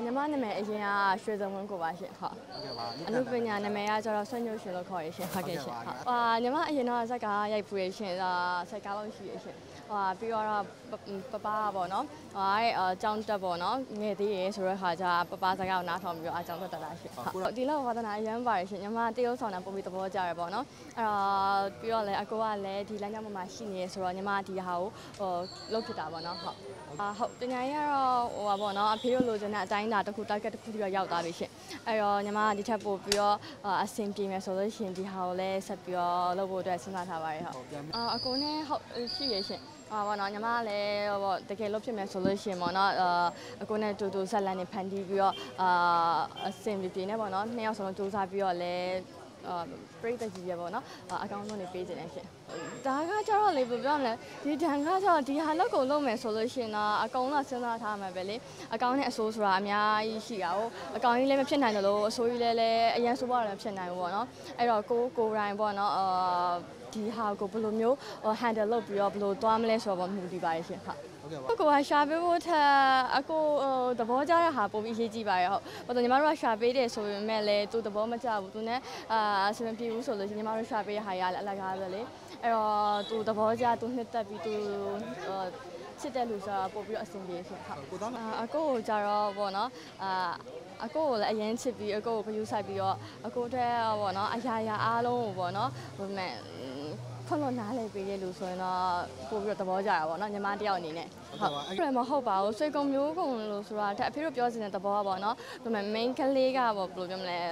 ညီမနာမည်အရင်ကရွှေစုံဝင်းကိုပါရှင်ဟုတ်အနုပညာနာမည်ကကျတော့ဆွညုရှင်လို့ခေါ်ရရှင်ဟုတ်ကဲ့ရှင်ဟုတ်ညီမအရင်တော့ဇက်ကရိုက်ဖူးရရှင်ဆက်ကားလို့ရှိရရှင်ပြီးတော့ပပပေါ့နော်အဲ့အကြောင်းတက်ပေါ့နော်ငယ်သေးရဆိုတော့ခါကျပပဇက်ကိုနားထောင်ပြီးတော့အကြောင်းတက်တာရှင်ဟုတ်ဒီလောက်ဝါသနာအရန်ပါတယ်ရှင်ညီမတရုပ်ဆောင်တာပုံပြီးသဘောကျရပေါ့နော်အဲ့ပြီးတော့လည်းအကိုကလည်းဒီလမ်းကြောင်းပေါ်မှာရှိနေရဆိုတော့ညီမဒီဟာကိုလုပ်ဖြစ်တာပေါ့နော်ဟုတ်ဟုတ်ပညာရေးကတော့ပါပေါ့နော်အဖေတို့လိုချင်တဲ့အတိုင်းအတာတစ်ခု target တစ်ခုပြီးတော့ရောက်သွားပြီရှင်အဲ့တော့ညီမဒီထက်ပို့ပြီးတော့အဆင်ပြေမယ်ဆိုလို့ရှိရင်ဒီဟာကိုလည်းဆက်ပြီးတော့လုပ်ဖို့အတွက်စဉ်းစားထားပါတယ်ဟုတ်အကိုနဲ့ဟုတ်ရှိရရှင်ပေါ့နော်ညီမလည်းပေါ့တကယ်လို့ဖြစ်မယ်ဆိုလို့ရှိရင်ပေါ့နော်အကိုနဲ့တူဆက်လန်နေဖန်တီးပြီးတော့အဆင်ပြေနေပေါ့နော်နှစ်ယောက်စလုံးစူးစမ်းပြီးတော့လည်းပရိသတ်ကြီးရပေါ့နော်အကောင့်လုံးနေပေးခြင်းနဲ့ရှင်ဒါကကျတော့လေပြောမလဲဒီတန်ကကျတော့ဒီဟာလောက်ကုန်လုံးမယ်ဆိုလို့ရှိရင်တော့အကောင်တော့စဉ်းစားထားမှာပဲလေအကောင်နဲ့အဆိုးဆိုတာအများကြီးရှိတာဟုတ်အကောင်ကြီးလည်းမဖြစ်နိုင်တယ်လို့အဆိုးကြီးလည်းအရင်ဆိုးပါတော့ဖြစ်နိုင်ဘူးပေါ့နော်အဲ့တော့ကိုတိုင်းပေါ့နော်ဒီဟာကိုဘယ်လိုမျိုး handle လုပ်ပြီးတော့ဘယ်လိုသွားမလဲဆိုတော့မူတည်ပါရဲ့ရှင်ဟုတ်ကိုကရှာပေးဖို့ထက်အကိုသဘောကျတဲ့ဟာပုံပြီးရေးကြည့်ပါရဲ့ဟုတ်ဘာလို့ညီမတို့ကရှာပေးတယ်ဆိုပေမဲ့လည်းသူသဘောမကျဘူးသူနဲ့အဆင်မပြေဘူးဆိုလို့ညီမတို့ရှာပေးတဲ့ဟာရလည်းအလကားပဲလေအဲ့တော့သူသဘောကျသူနှစ်သက်ပြီးသူချစ်တဲ့လူဆိုတာပို့ပြီးတော့အဆင်ပြေရှင်ဟုတ်အကိုကိုကြတော့ပေါ့နော်အကိုကိုလည်းအရင်ချစ်ပြီးအကိုကိုဂရုစိုက်ပြီးတော့အကိုတဲ့ပေါ့နော်အရာအားလုံးကိုပေါ့နော်ဟိုမဲ့ခွန်လွန်နားလေပေးတဲ့လူဆိုရင်တော့ပို့ပြီးတော့သဘောကျတာပေါ့နော်ညီမတယောက်အနေနဲ့ဟုတ်အဲ့မဟုတ်ပါဘူးဆွေကုံမျိုးကုံလို့ဆိုတာအဖေတို့ပြောနေတဲ့သဘောကပေါ့နော်ဟိုမဲ့ main ကလေးကပေါ့ဘယ်လိုပြောမလဲ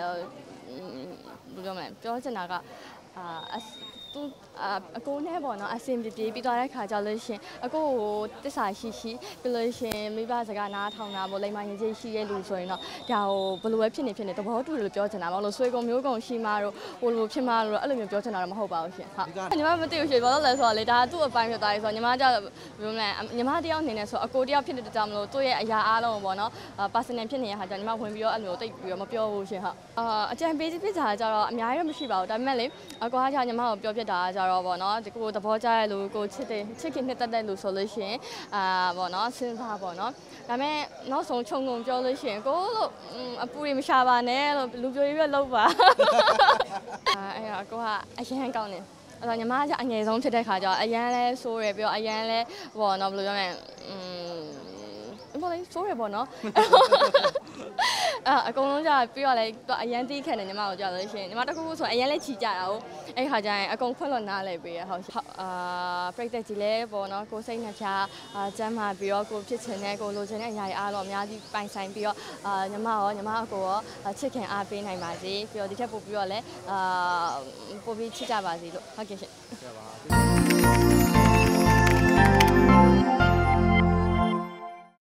ပြောချင်တာကသူအကိုနဲ့ပေါ့နော်အဆင်ပြေပြီးသွားတဲ့ခါကြလို့ရှင်အကိုကိုတစ္ဆာရှိပြီးလို့ရှင်မိဘစကားနားထောင်တာပေါ့လိမ္မာရင်ကြီးရှိရဲ့လူဆိုရင်တော့ဒါဟိုဘယ်လိုပဲဖြစ်နေသဘောတူတယ်လို့ပြောချင်တာမဟုတ်လို့ဆွေကုံမျိုးကုံရှိမှတော့ဟိုလိုဖြစ်မှလို့အဲ့လိုမျိုးပြောချင်တာတော့မဟုတ်ပါဘူးရှင်ဟုတ်ညီမမသိဘူးရှင်ဘာလို့လဲဆိုတော့လေဒါသူ့အပိုင်းဖြစ်သွားပြီဆိုတော့ညီမကြောက်ဘယ်လိုလဲညီမတယောက်အနေနဲ့ဆိုအကိုတယောက်ဖြစ်နေတဲ့ကြောင့်မလို့သူ့ရဲ့အရာအားလုံးပေါ့နော် personal ဖြစ်နေတဲ့ခါကျညီမဝင်ပြီးတော့အဲ့လိုတိတ်ပြီးတော့မပြောဘူးရှင်ဟုတ်အကြံပေးဖြစ်တာကြတော့အများကြီးတော့မရှိပါဘူးဒါပေမဲ့လေအကွာကညီမကိုပြောပြတာကြတော့ပေါ့နော်ဒီကိုသဘောကျတဲ့လူကိုချစ်ခင်နှစ်သက်တဲ့လူဆိုလို့ရှိရင်ပေါ့နော်စဉ်းစားပေါ့နော်ဒါပေမဲ့နောက်ဆုံးခြုံငုံပြောလို့ရှိရင်ကိုလို့အပူတွေမရှာပါနဲ့လို့လူပြိုရွက်လောက်ပါအဲ့တော့ကိုကအရန်ကောင်းတယ်အဲ့တော့ညီမကအငယ်ဆုံးဖြစ်တဲ့ခါကျတော့အရန်လဲဆိုးရပြီးတော့အရန်လဲပေါ့နော်ဘယ်လိုပြောမလဲဘာလဲဆိုးရပေါ့နော်အကုန်လုံးကြာပြီးတော့လည်းအရန်တီးခံတယ်ညီမကိုကြာလို့ရှိရင်ညီမတခုခုဆိုအရန်လဲချီကြတာဟုတ်အဲ့ခါကျရင်အကုန်ခွင့်လွှတ်နားလဲပေးရဟုတ်ပရိသတ်ကြီးလဲပေါ့နော်ကိုစိတ်နှဖျားကျမ်းမာပြီးတော့ကိုဖြစ်ချင်တဲ့ကိုလိုချင်တဲ့အရာတွေအားလုံးအများကြီးပိုင်ဆိုင်ပြီးတော့ညီမအကိုရောချစ်ခင်အားပေးနိုင်ပါစေပြီးတော့ဒီထက်ပို့ပြီးတော့လဲပို့ပြီးချစ်ကြပါစေလို့ဟုတ်ကဲ့ရှင်